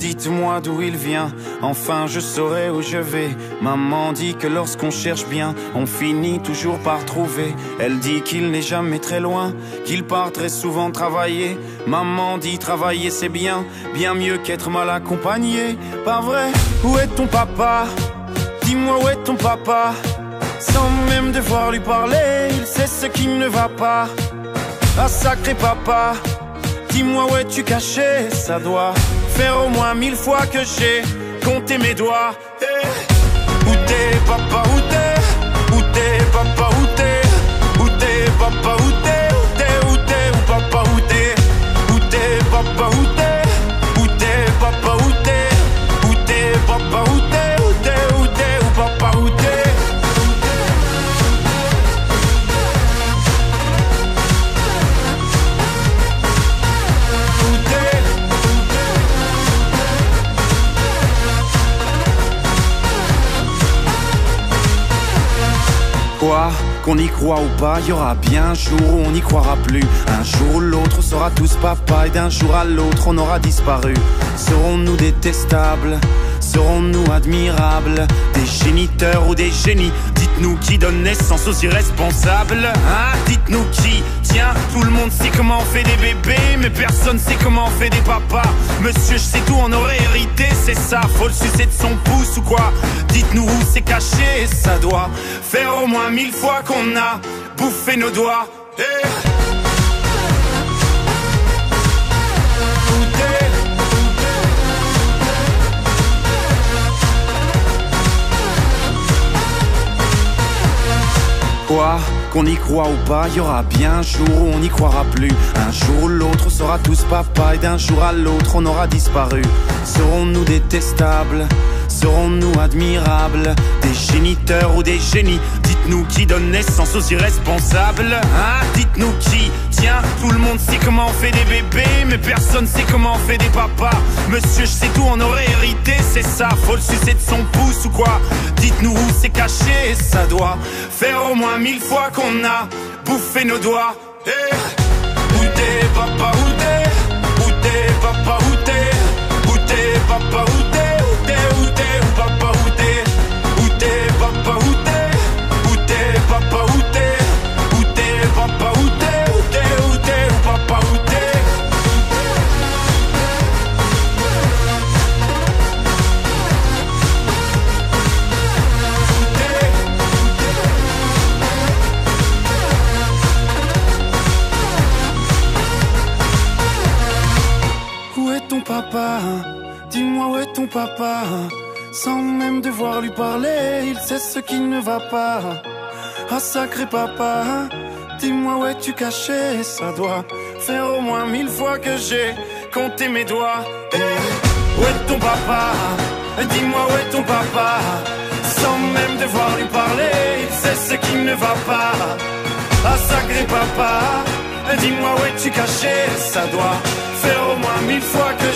dites-moi d'où il vient, enfin je saurai où je vais. Maman dit que lorsqu'on cherche bien, on finit toujours par trouver. Elle dit qu'il n'est jamais très loin, qu'il part très souvent travailler. Maman dit travailler c'est bien, bien mieux qu'être mal accompagné. Pas vrai? Où est ton papa? Dis-moi où est ton papa? Sans même devoir lui parler, il sait ce qui ne va pas. Ah sacré papa, dis-moi où es-tu caché? Ça doit faire au moins 1000 fois que j'ai compté mes doigts. Hey. Où t'es papa, où t'es? Où t'es papa, où t'es? Où t'es papa, où t'es? Où t'es, où t'es, où papa, où t'es? Où t'es papa, où t'es? Où t'es papa, où t'es? Où t'es papa, où t'es? Où t'es, où t'es, où papa, où t'es? Quoi? Qu'on y croit ou pas, y aura bien un jour où on n'y croira plus. Un jour ou l'autre, on sera tous papa, et d'un jour à l'autre, on aura disparu. Serons-nous détestables? Serons-nous admirables? Des géniteurs ou des génies? Dites-nous qui donne naissance aux irresponsables, hein? Dites-nous qui? Tiens, tout le monde sait comment on fait des bébés, mais personne sait comment on fait des papas. Monsieur, je sais tout, on aurait hérité, c'est ça. Faut le sucer de son pouce ou quoi? Dites-nous où c'est caché, ça doit faire au moins 1000 fois qu'on a bouffé nos doigts. Hey. Quoi? Qu'on y croit ou pas, y aura bien un jour où on n'y croira plus. Un jour ou l'autre, on sera tous papa, et d'un jour à l'autre, on aura disparu. Serons-nous détestables? Serons-nous admirables? Des géniteurs ou des génies? Dites-nous qui donne naissance aux irresponsables, hein? Dites-nous qui? Tiens, tout le monde sait comment on fait des bébés, mais personne sait comment on fait des papas. Monsieur, je sais tout, on aurait hérité, c'est ça. Faut le sucer de son pouce ou quoi? Dites-nous où c'est caché, ça doit faire au moins 1000 fois qu'on a bouffé nos doigts. Hey. Où t'es papa, où t'es? Où t'es papa, où t'es? Où t'es papa, où t'es? Où t'es, où t'es, où papa, où t'es? Où t'es papa, où t'es? Où t'es papa, où t'es? Où t'es papa, où t'es? Où t'es, où t'es, où papa, où t'es? Où est ton papa? Dis-moi où est ton papa? Sans même devoir lui parler, il sait ce qui ne va pas. Ah sacré papa, dis-moi où es-tu caché? Ça doit faire au moins 1000 fois que j'ai compté mes doigts. Hey. Où est ton papa? Dis-moi où est ton papa? Sans même devoir lui parler, il sait ce qui ne va pas. Ah sacré papa, dis-moi où es-tu caché? Ça doit faire au moins 1000 fois que